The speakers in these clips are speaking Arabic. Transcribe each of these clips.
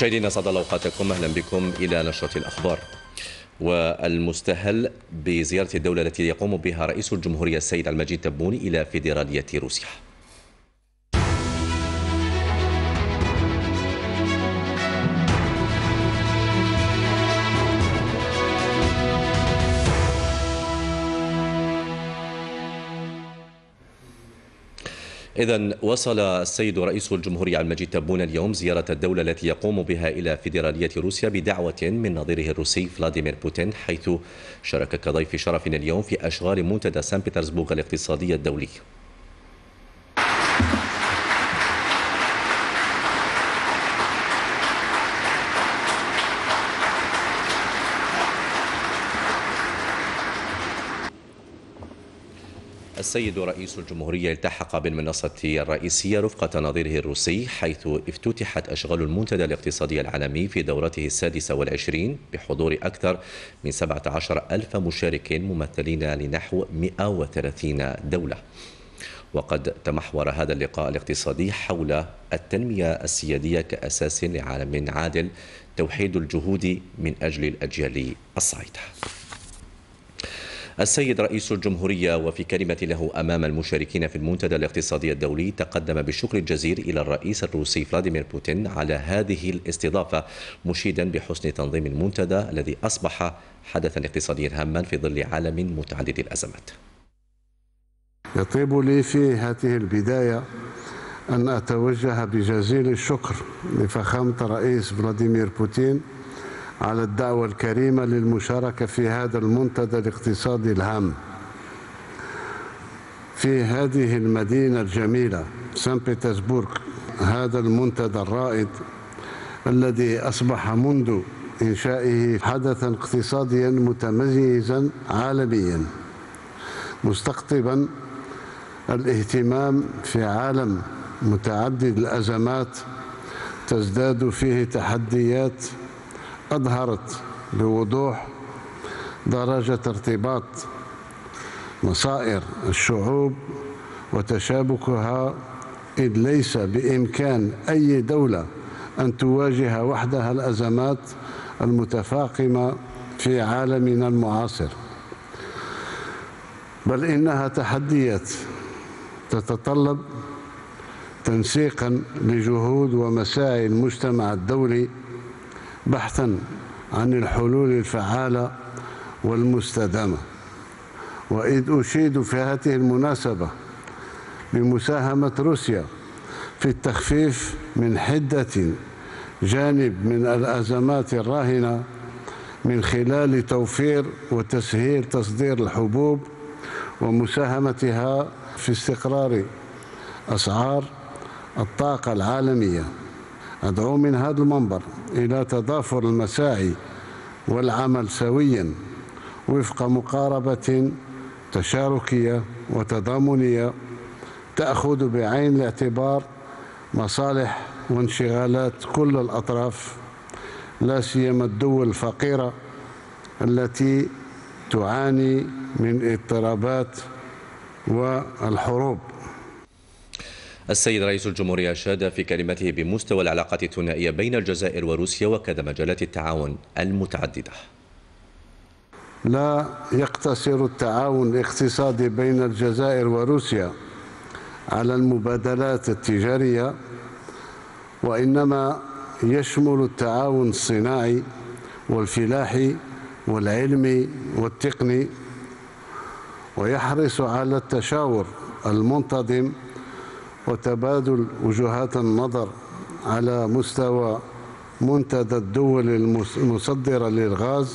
مشاهدينا سعد الله اوقاتكم، اهلا بكم الى نشرة الاخبار. والمستهل بزيارة الدولة التي يقوم بها رئيس الجمهورية السيد المجيد تبون الى فيدرالية روسيا. إذن وصل السيد رئيس الجمهورية المجيد تبون اليوم زيارة الدولة التي يقوم بها إلى فيدرالية روسيا بدعوة من نظيره الروسي فلاديمير بوتين، حيث شارك كضيف شرف اليوم في أشغال منتدى سان بطرسبورغ الاقتصادي الدولي. السيد رئيس الجمهورية التحق بالمنصة الرئيسية رفقة نظيره الروسي، حيث افتتحت أشغال المنتدى الاقتصادي العالمي في دورته 26 بحضور أكثر من 17,000 مشارك ممثلين لنحو 130 دولة. وقد تمحور هذا اللقاء الاقتصادي حول التنمية السيادية كأساس لعالم عادل، توحيد الجهود من أجل الأجيال الصاعدة. السيد رئيس الجمهورية وفي كلمة له أمام المشاركين في المنتدى الاقتصادي الدولي تقدم بالشكر الجزيل إلى الرئيس الروسي فلاديمير بوتين على هذه الاستضافة، مشيدا بحسن تنظيم المنتدى الذي أصبح حدثا اقتصاديا هاما في ظل عالم متعدد الأزمات. يطيب لي في هذه البداية أن أتوجه بجزيل الشكر لفخامة الرئيس فلاديمير بوتين على الدعوة الكريمة للمشاركة في هذا المنتدى الاقتصادي الهام في هذه المدينة الجميلة سان بطرسبورغ. هذا المنتدى الرائد الذي أصبح منذ إنشائه حدثا اقتصاديا متميزا عالميا، مستقطبا الاهتمام في عالم متعدد الأزمات تزداد فيه تحديات أظهرت بوضوح درجة ارتباط مصائر الشعوب وتشابكها، إذ ليس بإمكان أي دولة أن تواجه وحدها الأزمات المتفاقمة في عالمنا المعاصر، بل إنها تحديات تتطلب تنسيقا لجهود ومساعي المجتمع الدولي بحثا عن الحلول الفعالة والمستدامة. وإذ أشيد في هذه المناسبة بمساهمة روسيا في التخفيف من حدة جانب من الأزمات الراهنة من خلال توفير وتسهيل تصدير الحبوب ومساهمتها في استقرار أسعار الطاقة العالمية، أدعو من هذا المنبر إلى تضافر المساعي والعمل سويا وفق مقاربة تشاركية وتضامنية تأخذ بعين الاعتبار مصالح وانشغالات كل الأطراف، لا سيما الدول الفقيرة التي تعاني من اضطرابات والحروب. السيد رئيس الجمهورية أشاد في كلمته بمستوى العلاقات الثنائية بين الجزائر وروسيا وكذا مجالات التعاون المتعددة. لا يقتصر التعاون الاقتصادي بين الجزائر وروسيا على المبادلات التجارية، وإنما يشمل التعاون الصناعي والفلاحي والعلمي والتقني، ويحرص على التشاور المنتظم وتبادل وجهات النظر على مستوى منتدى الدول المصدرة للغاز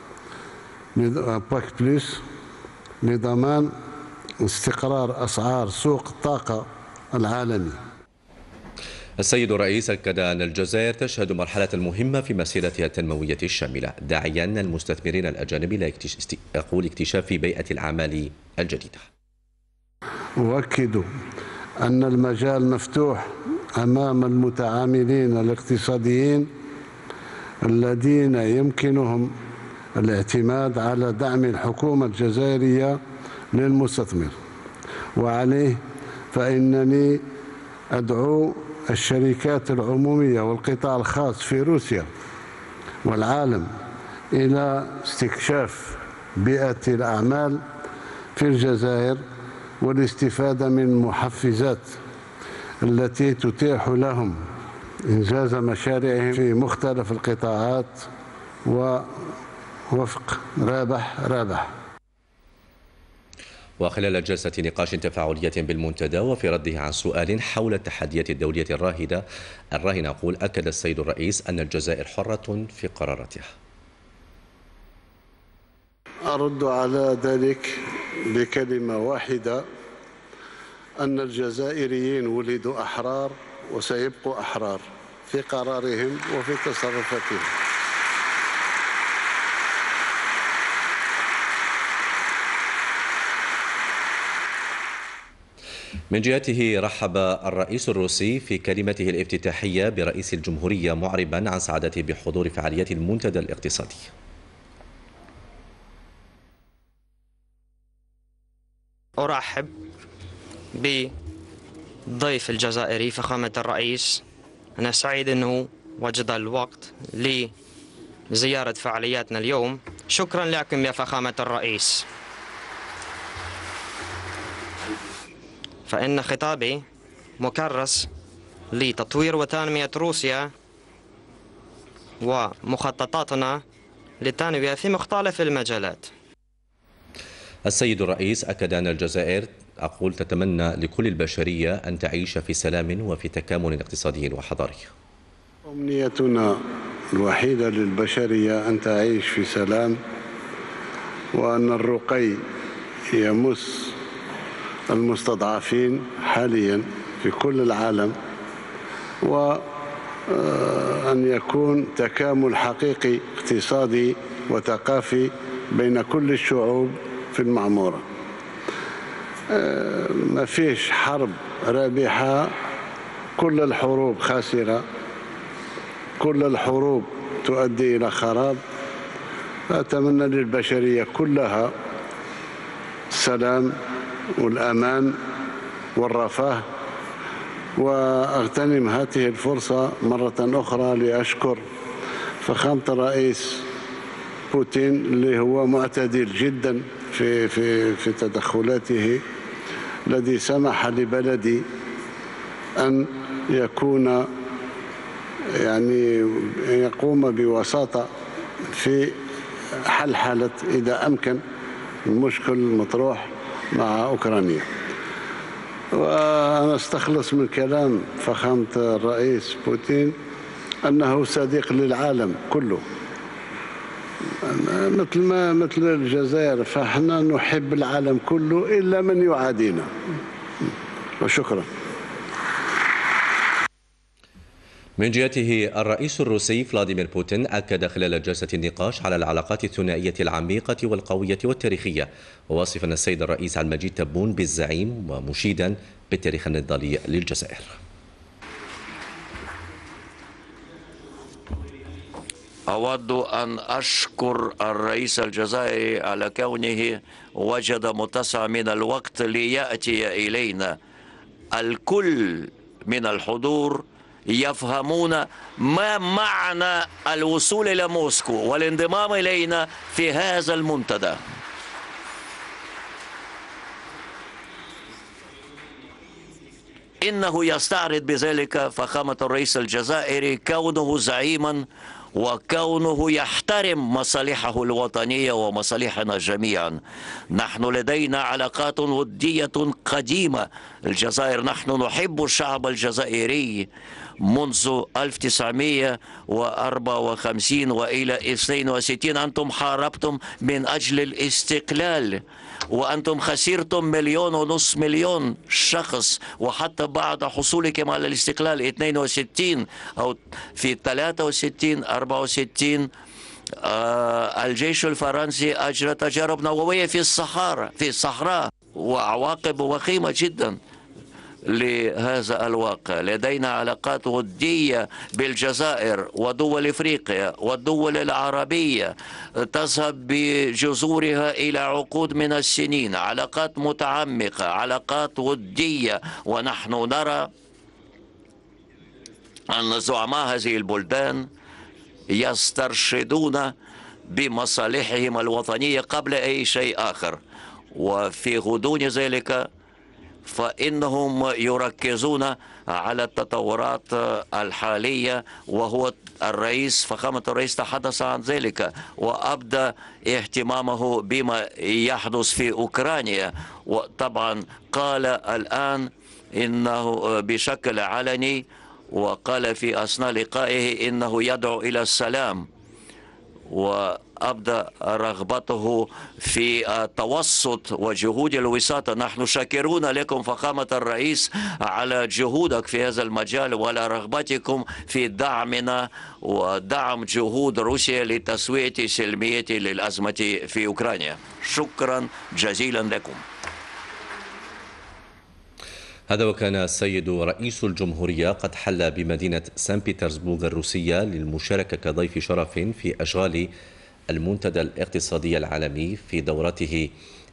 باك بلس لضمان استقرار أسعار سوق الطاقة العالمي. السيد الرئيس أكد أن الجزائر تشهد مرحلة مهمة في مسيرتها التنموية الشاملة، داعيا المستثمرين الأجانب إلى اكتشاف بيئة الأعمال الجديدة. أؤكد أن المجال مفتوح أمام المتعاملين الاقتصاديين الذين يمكنهم الاعتماد على دعم الحكومة الجزائرية للمستثمر، وعليه فإنني أدعو الشركات العمومية والقطاع الخاص في روسيا والعالم إلى استكشاف بيئة الأعمال في الجزائر والاستفادة من المحفزات التي تتيح لهم إنجاز مشاريعهم في مختلف القطاعات ووفق رابح رابح. وخلال جلسة نقاش تفاعلية بالمنتدى وفي رده عن سؤال حول التحديات الدولية الراهنة أكد السيد الرئيس أن الجزائر حرة في قراراتها. أرد على ذلك بكلمة واحدة: أن الجزائريين ولدوا أحرار وسيبقوا أحرار في قرارهم وفي تصرفاتهم. من جهته رحب الرئيس الروسي في كلمته الافتتاحية برئيس الجمهورية معربا عن سعادته بحضور فعاليات المنتدى الاقتصادي. أرحب بضيف الجزائري فخامة الرئيس. أنا سعيد أنه وجد الوقت لزيارة فعالياتنا اليوم. شكرا لكم يا فخامة الرئيس. فإن خطابي مكرس لتطوير وتنمية روسيا ومخططاتنا للتنمية في مختلف المجالات. السيد الرئيس أكد أن الجزائر تتمنى لكل البشرية أن تعيش في سلام وفي تكامل اقتصادي وحضاري. أمنيتنا الوحيدة للبشرية أن تعيش في سلام، وأن الرقي يمس المستضعفين حاليا في كل العالم، وأن يكون تكامل حقيقي اقتصادي وثقافي بين كل الشعوب في المعمورة. ما فيش حرب رابحة، كل الحروب خاسرة، كل الحروب تؤدي إلى خراب. أتمنى للبشرية كلها السلام والأمان والرفاه. وأغتنم هذه الفرصة مرة أخرى لأشكر فخامة الرئيس بوتين اللي هو معتدل جدا في تدخلاته، الذي سمح لبلدي أن يكون يقوم بوساطة في حلحلة إذا أمكن المشكل المطروح مع أوكرانيا. وأنا استخلص من كلام فخامة الرئيس بوتين أنه صديق للعالم كله، مثل الجزائر، فاحنا نحب العالم كله إلا من يعادينا. وشكرا. من جهته الرئيس الروسي فلاديمير بوتين أكد خلال جلسة النقاش على العلاقات الثنائية العميقة والقوية والتاريخية، وواصفا السيد الرئيس عبد المجيد تبون بالزعيم ومشيدا بالتاريخ النضالي للجزائر. أود أن أشكر الرئيس الجزائري على كونه وجد متسع من الوقت ليأتي إلينا. الكل من الحضور يفهمون ما معنى الوصول إلى موسكو والانضمام إلينا في هذا المنتدى. إنه يستعرض بذلك فخامة الرئيس الجزائري كونه زعيما وكونه يحترم مصالحه الوطنية ومصالحنا جميعا. نحن لدينا علاقات ودية قديمة. الجزائر، نحن نحب الشعب الجزائري منذ 1954 وإلى 62. أنتم حاربتم من أجل الاستقلال، وأنتم خسرتم 1.5 مليون شخص، وحتى بعد حصولكم على الاستقلال 62 أو في 63 64 الجيش الفرنسي أجرى تجارب نووية في الصحراء وعواقب وخيمة جدا لهذا الواقع. لدينا علاقات ودية بالجزائر ودول إفريقيا والدول العربية تذهب بجذورها إلى عقود من السنين، علاقات متعمقة، علاقات ودية. ونحن نرى أن زعماء هذه البلدان يسترشدون بمصالحهم الوطنية قبل أي شيء آخر، وفي غضون ذلك فإنهم يركزون على التطورات الحالية، وهو فخامة الرئيس تحدث عن ذلك وأبدى اهتمامه بما يحدث في أوكرانيا. وطبعا قال الآن إنه بشكل علني، وقال في أثناء لقائه إنه يدعو إلى السلام، وأبدى رغبته في التوسط وجهود الوساطة. نحن شاكرون لكم فخامة الرئيس على جهودك في هذا المجال وعلى رغبتكم في دعمنا ودعم جهود روسيا لتسوية سلمية للأزمة في أوكرانيا. شكرا جزيلا لكم. هذا وكان السيد رئيس الجمهورية قد حل بمدينة سان بطرسبورغ الروسية للمشاركة كضيف شرف في أشغال المنتدى الاقتصادي العالمي في دورته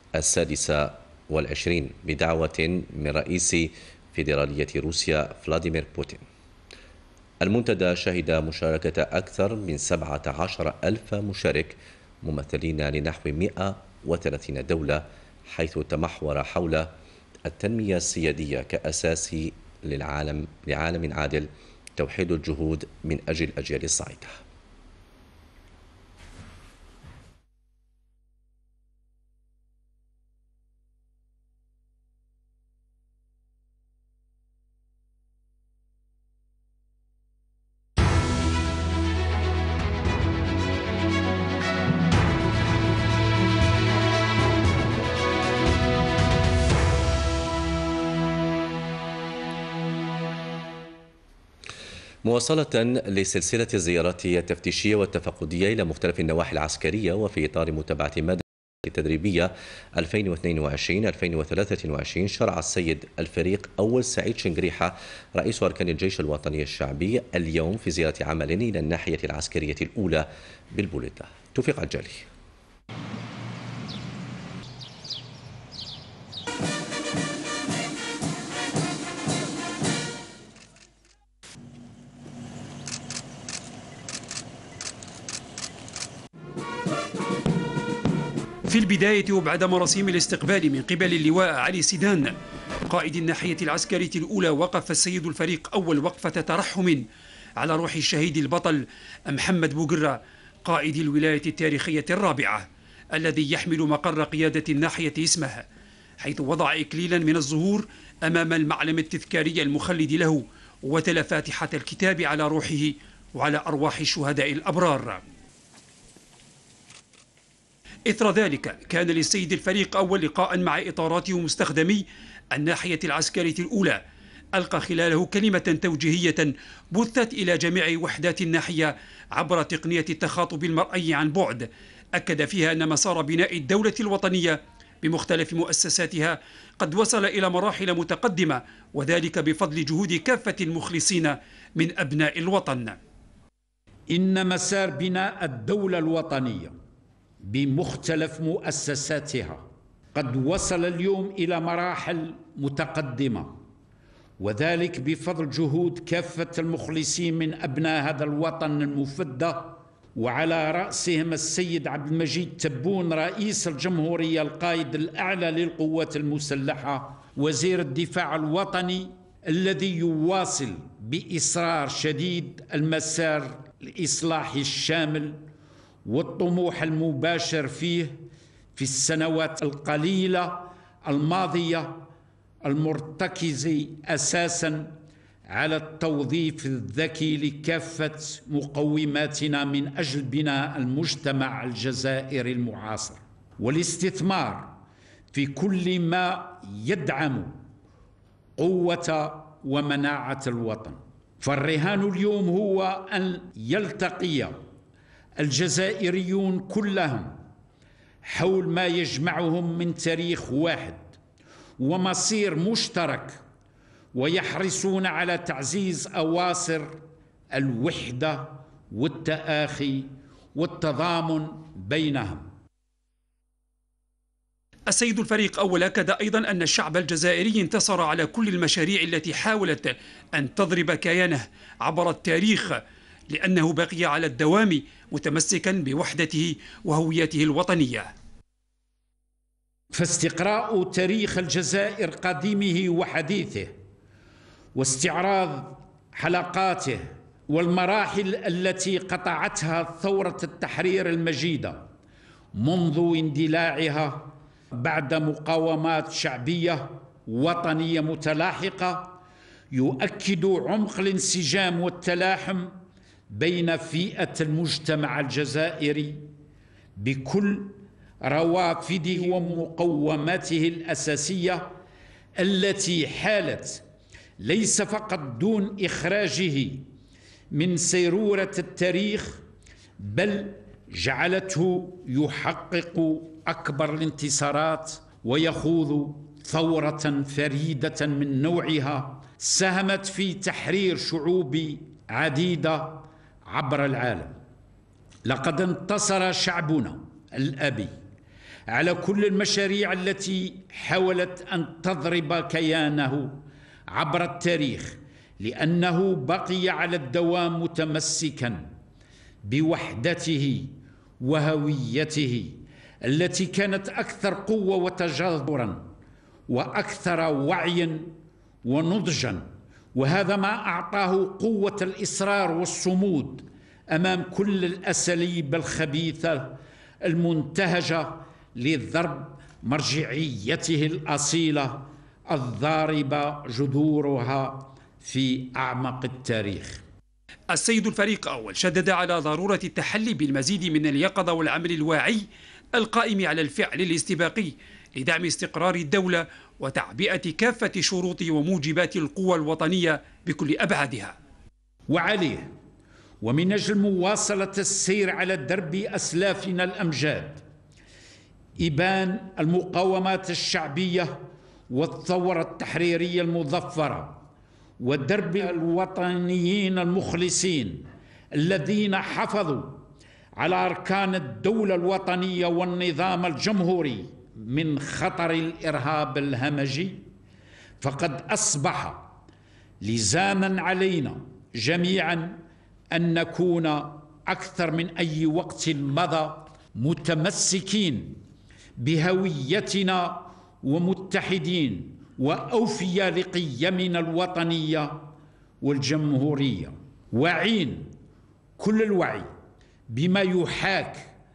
26 بدعوة من رئيس فيدرالية روسيا فلاديمير بوتين. المنتدى شهد مشاركة أكثر من 17,000 مشارك ممثلين لنحو 130 دولة، حيث تمحور حول التنمية السيادية كأساس لعالم عادل، توحيد الجهود من أجل الأجيال الصاعدة. مواصلة لسلسلة الزيارات التفتيشية والتفقدية إلى مختلف النواحي العسكرية، وفي إطار متابعة مادة التدريبية 2022-2023، شرع السيد الفريق أول سعيد شنقريحة رئيس أركان الجيش الوطني الشعبي اليوم في زيارة عمل إلى الناحية العسكرية الأولى بالبوليدة. توفيق عجالي. في البداية وبعد مراسيم الاستقبال من قبل اللواء علي سيدان قائد الناحية العسكرية الأولى، وقف السيد الفريق أول وقفة ترحم على روح الشهيد البطل محمد بوقرة قائد الولاية التاريخية الرابعة الذي يحمل مقر قيادة الناحية اسمه، حيث وضع إكليلا من الزهور أمام المعلم التذكاري المخلد له، وتلا فاتحة الكتاب على روحه وعلى أرواح الشهداء الأبرار. إثر ذلك كان للسيد الفريق أول لقاء مع إطاراته ومستخدمي الناحية العسكرية الأولى، ألقى خلاله كلمة توجيهية بثت إلى جميع وحدات الناحية عبر تقنية التخاطب المرئي عن بعد، أكد فيها أن مسار بناء الدولة الوطنية بمختلف مؤسساتها قد وصل إلى مراحل متقدمة، وذلك بفضل جهود كافة المخلصين من أبناء الوطن. إن مسار بناء الدولة الوطنية بمختلف مؤسساتها قد وصل اليوم إلى مراحل متقدمة، وذلك بفضل جهود كافة المخلصين من أبناء هذا الوطن المفدى، وعلى رأسهم السيد عبد المجيد تبون رئيس الجمهورية القائد الأعلى للقوات المسلحة وزير الدفاع الوطني، الذي يواصل بإصرار شديد المسار الإصلاحي الشامل والطموح المباشر فيه في السنوات القليلة الماضية، المرتكز أساساً على التوظيف الذكي لكافة مقوماتنا من أجل بناء المجتمع الجزائري المعاصر، والاستثمار في كل ما يدعم قوة ومناعة الوطن. فالرهان اليوم هو أن يلتقي الجزائريون كلهم حول ما يجمعهم من تاريخ واحد ومصير مشترك، ويحرصون على تعزيز أواصر الوحدة والتآخي والتضامن بينهم. السيد الفريق أول أكد أيضا أن الشعب الجزائري انتصر على كل المشاريع التي حاولت أن تضرب كيانه عبر التاريخ، لأنه بقي على الدوام متمسكا بوحدته وهويته الوطنية. فاستقراء تاريخ الجزائر قديمه وحديثه واستعراض حلقاته والمراحل التي قطعتها ثورة التحرير المجيدة منذ اندلاعها بعد مقاومات شعبية وطنية متلاحقة يؤكد عمق الانسجام والتلاحم بين فئة المجتمع الجزائري بكل روافده ومقوماته الأساسية التي حالت ليس فقط دون إخراجه من سيرورة التاريخ، بل جعلته يحقق أكبر الانتصارات ويخوض ثورة فريدة من نوعها ساهمت في تحرير شعوب عديدة عبر العالم. لقد انتصر شعبنا الأبي على كل المشاريع التي حاولت أن تضرب كيانه عبر التاريخ، لأنه بقي على الدوام متمسكا بوحدته وهويته التي كانت أكثر قوة وتجاذرا وأكثر وعيا ونضجا، وهذا ما أعطاه قوة الإصرار والصمود أمام كل الأساليب الخبيثة المنتهجة لضرب مرجعيته الأصيلة الضاربة جذورها في أعمق التاريخ. السيد الفريق أول شدد على ضرورة التحلي بالمزيد من اليقظة والعمل الواعي القائم على الفعل الاستباقي لدعم استقرار الدولة وتعبئة كافة شروط وموجبات القوى الوطنية بكل أبعادها. وعليه ومن أجل مواصلة السير على درب أسلافنا الأمجاد، إبان المقاومات الشعبية والثورة التحريرية المظفرة، ودرب الوطنيين المخلصين الذين حافظوا على أركان الدولة الوطنية والنظام الجمهوري من خطر الإرهاب الهمجي، فقد أصبح لزاما علينا جميعا أن نكون أكثر من أي وقت مضى متمسكين بهويتنا ومتحدين وأوفياء لقيمنا الوطنية والجمهورية، واعين كل الوعي بما يحاك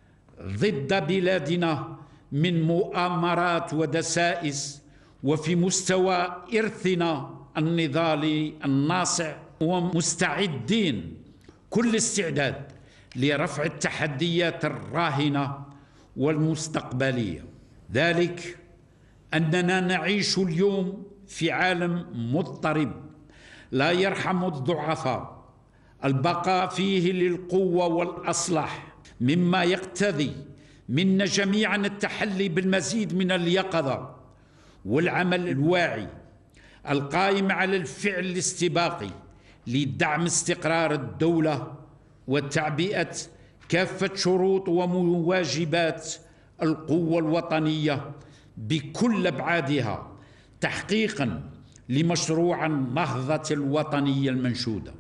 ضد بلادنا من مؤامرات ودسائس، وفي مستوى إرثنا النضالي الناصع، ومستعدين كل استعداد لرفع التحديات الراهنة والمستقبلية. ذلك أننا نعيش اليوم في عالم مضطرب لا يرحم الضعفاء، البقاء فيه للقوة والأصلاح، مما يقتضي منا جميعا التحلي بالمزيد من اليقظة والعمل الواعي القائم على الفعل الاستباقي لدعم استقرار الدولة وتعبئة كافة شروط ومواجبات القوة الوطنية بكل أبعادها، تحقيقا لمشروع النهضة الوطنية المنشودة.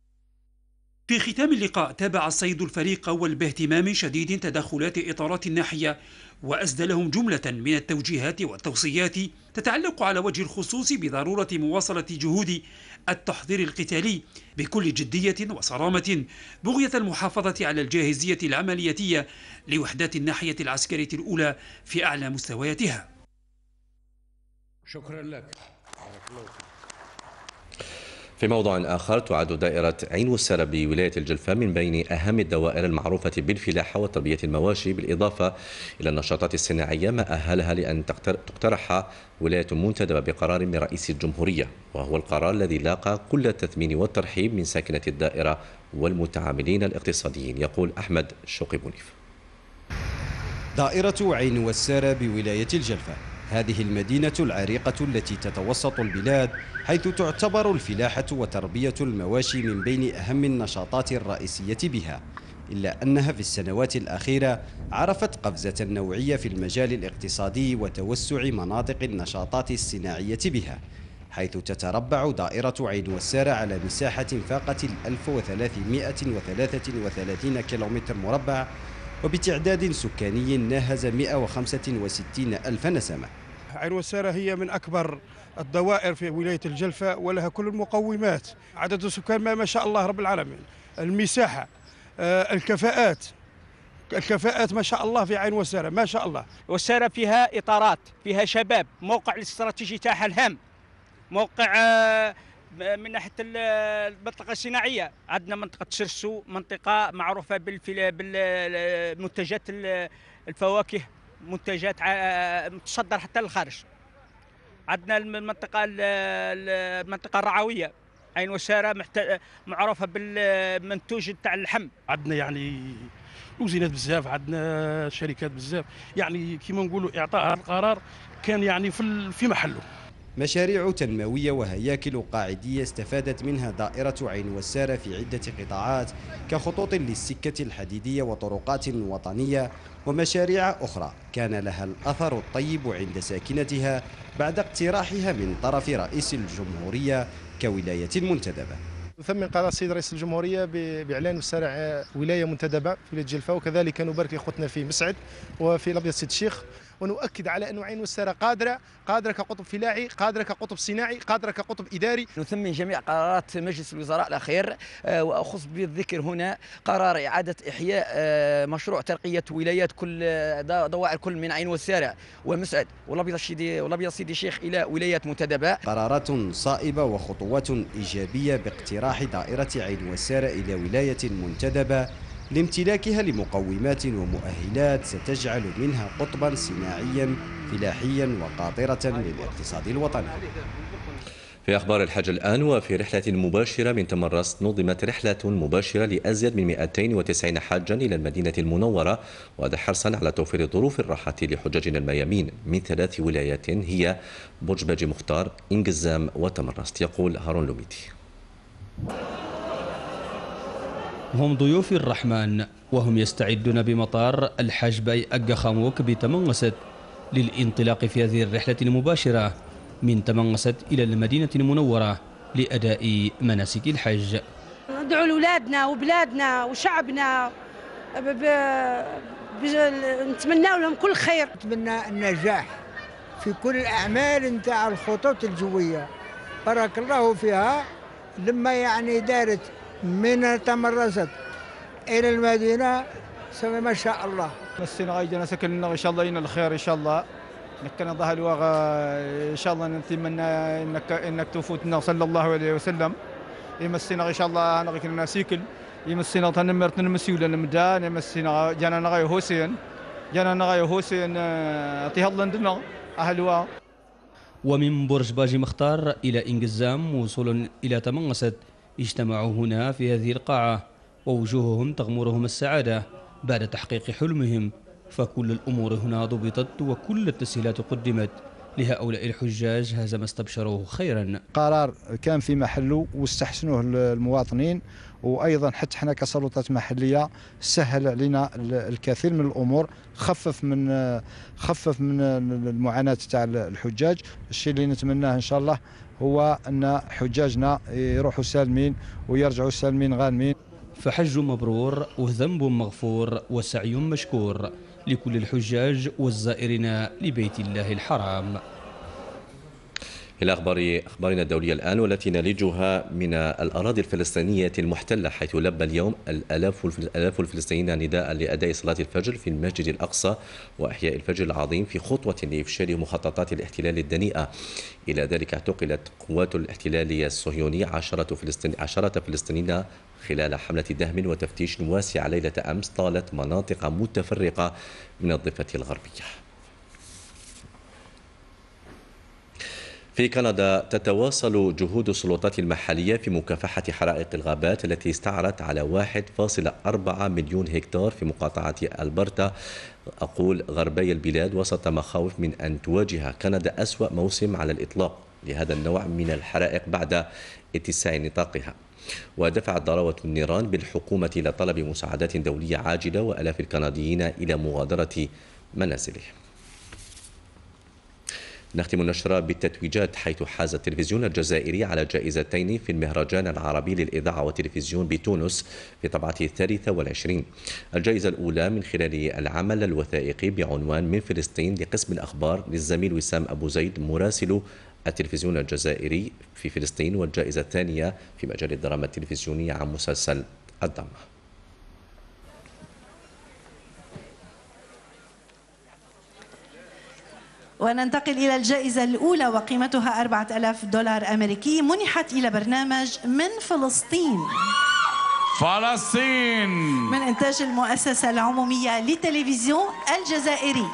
في ختام اللقاء تابع السيد الفريق أول باهتمام شديد تدخلات إطارات الناحية، وأسدى لهم جملة من التوجيهات والتوصيات تتعلق على وجه الخصوص بضرورة مواصلة جهود التحضير القتالي بكل جدية وصرامة بغية المحافظة على الجاهزية العملياتية لوحدات الناحية العسكرية الأولى في أعلى مستوياتها. شكرا لك. في موضوع آخر، تعد دائرة عين والسارة بولاية الجلفة من بين أهم الدوائر المعروفة بالفلاحة وتربية المواشي، بالإضافة إلى النشاطات الصناعية، ما أهلها لأن تقترح ولاية منتدبة بقرار من رئيس الجمهورية، وهو القرار الذي لاقى كل التثمين والترحيب من ساكنة الدائرة والمتعاملين الاقتصاديين. يقول أحمد شوقي بونيف. دائرة عين والسارة بولاية الجلفة، هذه المدينة العريقة التي تتوسط البلاد، حيث تعتبر الفلاحة وتربية المواشي من بين أهم النشاطات الرئيسية بها، إلا أنها في السنوات الأخيرة عرفت قفزة نوعية في المجال الاقتصادي وتوسع مناطق النشاطات الصناعية بها، حيث تتربع دائرة عين والسارة على مساحة فاقت 1333 كيلومتر مربع وبتعداد سكاني ناهز 165 ألف نسمة. عين والسارة هي من أكبر الدوائر في ولاية الجلفة ولها كل المقومات، عدد السكان ما شاء الله رب العالمين، المساحة، الكفاءات ما شاء الله في عين والسارة ما شاء الله. والسارة فيها إطارات، فيها شباب، موقع الاستراتيجي تاعها الهام، موقع من ناحية المنطقة الصناعية. عندنا منطقة سرسو، منطقة معروفة بالمنتجات الفواكه، منتجات تصدر حتى للخارج. عندنا المنطقة الرعوية، عين والسارة معروفة بالمنتوج تاع اللحم. عندنا يعني وزينات بزاف، عندنا شركات بزاف، يعني كما نقولوا إعطاء هذا القرار كان يعني في محله. مشاريع تنموية وهياكل قاعدية استفادت منها دائرة عين والسارة في عدة قطاعات كخطوط للسكة الحديدية وطرقات وطنية، ومشاريع أخرى كان لها الأثر الطيب عند ساكنتها بعد اقتراحها من طرف رئيس الجمهورية كولاية منتدبة. نثمن قرار السيد رئيس الجمهورية بإعلان والسارع ولاية منتدبة في ولاية الجلفة، وكذلك نبارك لأخوتنا في مسعد وفي الأبيض سيد الشيخ، ونؤكد على أن عين والسارة قادرة كقطب فلاحي، قادرة كقطب صناعي، قادرة كقطب إداري. نثمن جميع قرارات مجلس الوزراء الأخير، وأخص بالذكر هنا قرار إعادة إحياء مشروع ترقية ولايات كل دوائر كل من عين والسارع ومسعد والأبيض سيدي الشيخ إلى ولاية منتدبة. قرارات صائبة وخطوات إيجابية باقتراح دائرة عين والسارة إلى ولاية منتدبة لامتلاكها لمقومات ومؤهلات ستجعل منها قطبا صناعيا فلاحيا وقاطرة للاقتصاد الوطني. في أخبار الحج الآن، وفي رحلة مباشرة من تمرست نظمت رحلة مباشرة لأزيد من 290 حاجا إلى المدينة المنورة، وهذا حرصا على توفير ظروف الراحة لحجاجنا الميامين من 3 ولايات هي برج باجي مختار، إنجزام وتمرست. يقول هارون لوميدي. هم ضيوف الرحمن وهم يستعدون بمطار الحاج باي أجا خاموك بتمنغست للانطلاق في هذه الرحلة المباشرة من تمنغست إلى المدينة المنورة لأداء مناسك الحج. ندعو لأولادنا وبلادنا وشعبنا، نتمنى لهم كل خير، نتمنى النجاح في كل الأعمال نتاع الخطوط الجوية، بارك الله فيها. لما يعني دارت من تمرست إلى المدينة سوي ما شاء الله. مسينا غايجنا سكننا إن شاء الله إن الخير إن شاء الله نكنا ظهر الواغا إن شاء الله نتمنى إنك تفوتنا صلى الله عليه وسلم. يمسينا إن شاء الله نغيكنا سيكل يمسينا تنمرت نمسيولا نمدان يمسينا جانا نغاي هوسين أطيها الله ندنا أهلوا. ومن برج باجي مختار إلى إنجزام وصولا إلى تمنغست اجتمعوا هنا في هذه القاعة ووجوههم تغمرهم السعادة بعد تحقيق حلمهم، فكل الأمور هنا ضبطت وكل التسهيلات قدمت لهؤلاء الحجاج، هذا ما استبشروه خيرا. قرار كان في محله واستحسنوه المواطنين، وأيضا حتى احنا كسلطات محلية سهل علينا الكثير من الأمور، خفف من المعاناة تاع الحجاج. الشيء اللي نتمناه إن شاء الله هو أن حجاجنا يروحوا سالمين ويرجعوا سالمين غانمين. فحج مبرور وذنب مغفور وسعي مشكور لكل الحجاج والزائرين لبيت الله الحرام. إلى أخبارنا الدولية الآن، والتي نلجها من الأراضي الفلسطينية المحتلة، حيث لبى اليوم الآلاف الفلسطينيين نداء لأداء صلاة الفجر في المسجد الأقصى وإحياء الفجر العظيم في خطوة لإفشال مخططات الاحتلال الدنيئة. إلى ذلك اعتقلت قوات الاحتلال الصهيوني 10 فلسطينيين خلال حملة دهم وتفتيش واسع ليلة أمس طالت مناطق متفرقة من الضفة الغربية. في كندا تتواصل جهود السلطات المحلية في مكافحة حرائق الغابات التي استعرت على 1.4 مليون هكتار في مقاطعة ألبرتا غربي البلاد، وسط مخاوف من أن تواجه كندا أسوأ موسم على الإطلاق لهذا النوع من الحرائق بعد اتساع نطاقها. ودفعت ضراوة النيران بالحكومة إلى طلب مساعدات دولية عاجلة وآلاف الكنديين إلى مغادرة منازلهم. نختم النشرة بالتتويجات، حيث حاز التلفزيون الجزائري على جائزتين في المهرجان العربي للإذاعة والتلفزيون بتونس في طبعته 23. الجائزة الأولى من خلال العمل الوثائقي بعنوان من فلسطين لقسم الأخبار للزميل وسام أبو زيد مراسل التلفزيون الجزائري في فلسطين، والجائزة الثانية في مجال الدراما التلفزيونية عن مسلسل الضمة. وننتقل إلى الجائزة الأولى وقيمتها 4000 دولار أمريكي، منحت إلى برنامج من فلسطين من إنتاج المؤسسة العمومية للتلفزيون الجزائري.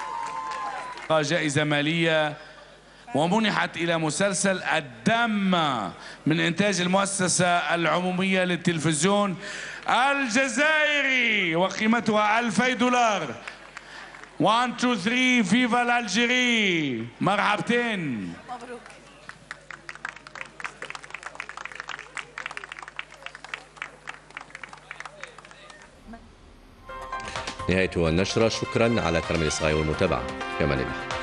جائزة مالية ومنحت إلى مسلسل الدم من إنتاج المؤسسة العمومية للتلفزيون الجزائري وقيمتها 2000 دولار. 1 2 3 فيفا الألجيري، مرحبتين. مبروك. نهاية النشرة، شكرا على كرم الإصغاء والمتابعة، في أمان الله.